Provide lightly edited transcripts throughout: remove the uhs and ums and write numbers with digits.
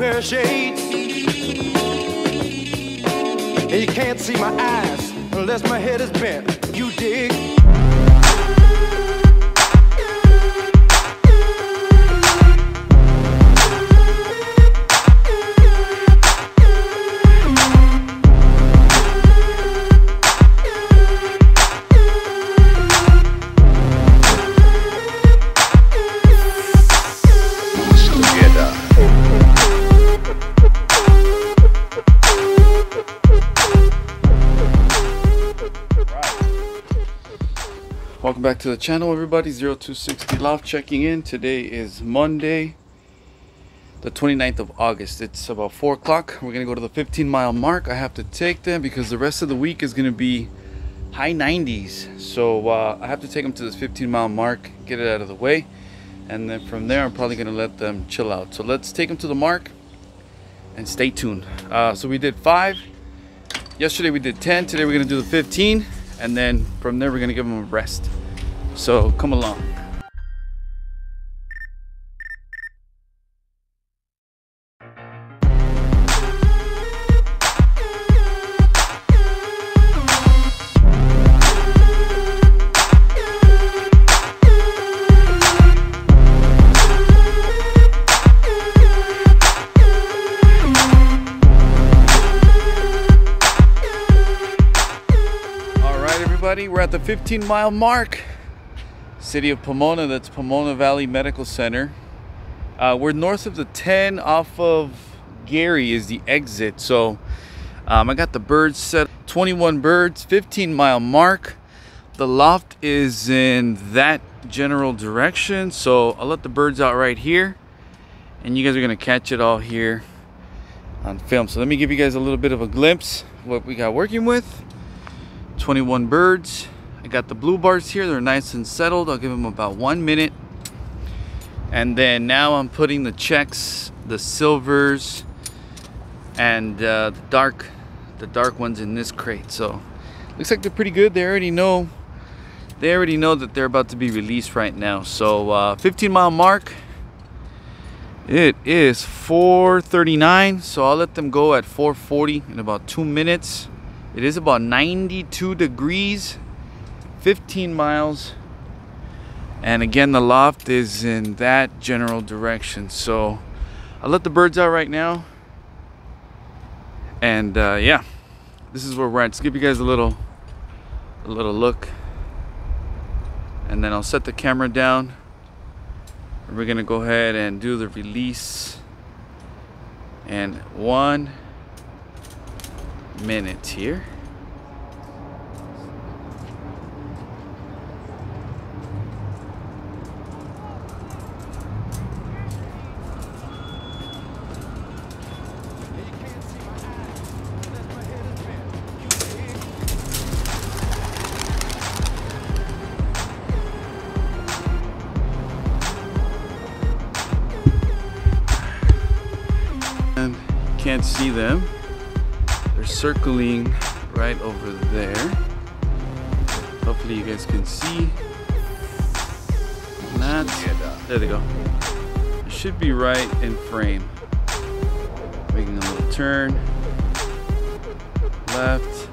pair of shades. And you can't see my eyes unless my head is bent. You dig? Welcome back to the channel, everybody. 0260 Loft checking in. Today is Monday, the 29th of August. It's about 4 o'clock. We're gonna go to the 15-mile mark. I have to take them because the rest of the week is gonna be high 90s. So I have to take them to this 15-mile mark, get it out of the way, and then from there I'm probably gonna let them chill out. So let's take them to the mark and stay tuned. So we did 5 yesterday, we did 10. Today we're gonna do the 15, and then from there we're gonna give them a rest. So come along. We're at the 15-mile mark. City of Pomona, that's Pomona Valley Medical Center. We're north of the 10 off of Gary is the exit. So I got the birds set, 21 birds, 15-mile mark. The loft is in that general direction. So I'll let the birds out right here, and you guys are gonna catch it all here on film. So let me give you guys a little bit of a glimpse of what we got working with. 21 birds. I got the blue bars here. They're nice and settled. I'll give them about 1 minute, and then now I'm putting the checks, the silvers, and the dark ones in this crate. So looks like they're pretty good. They already know that they're about to be released right now. So 15-mile mark. It is 4:39, so I'll let them go at 4:40 in about 2 minutes. It is about 92 degrees, 15 miles, and again the loft is in that general direction. So I'll let the birds out right now, and yeah, this is where we're at. Just give you guys a little look, and then I'll set the camera down, and we're gonna go ahead and do the release. And 1 minute here. And can't see them. They're circling right over there. Hopefully you guys can see that. There they go. It should be right in frame. Making a little turn. Left.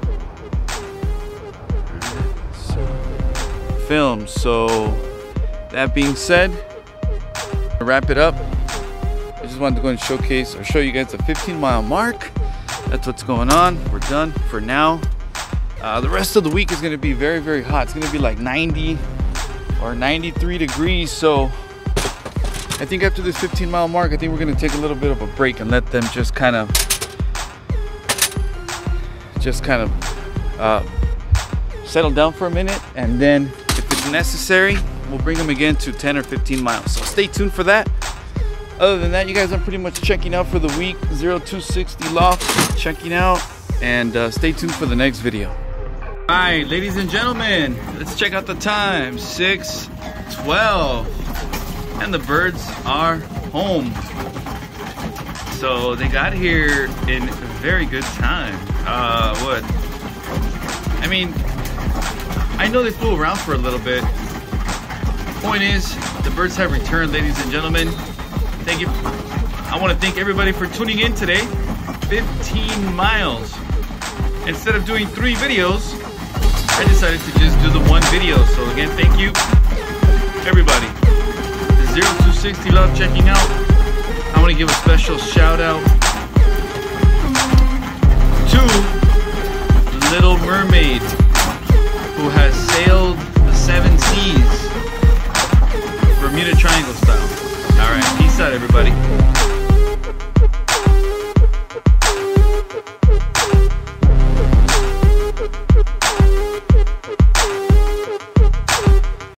So, film. So that being said, to wrap it up, I just wanted to go and showcase or show you guys the 15-mile mark. That's what's going on. We're done for now. The rest of the week is going to be very, very hot. It's going to be like 90 or 93 degrees. So I think after this 15-mile mark, I think we're going to take a little bit of a break and let them just kind of settle down for a minute. And then if it's necessary, we'll bring them again to 10 or 15 miles. So stay tuned for that. Other than that, you guys are pretty much checking out for the week. 0260 Loft checking out, and stay tuned for the next video. All right, ladies and gentlemen, let's check out the time. 6:12, and the birds are home. So they got here in very good time. What? I mean, I know they flew around for a little bit. Point is, the birds have returned, ladies and gentlemen. Thank you. I want to thank everybody for tuning in today. 15 miles. Instead of doing 3 videos, I decided to just do the 1 video. So again, thank you, everybody. The 0260 love checking out. I want to give a special shout out to Little Mermaid, who has sailed the 7 seas, Bermuda Triangle style. All right, peace out, everybody.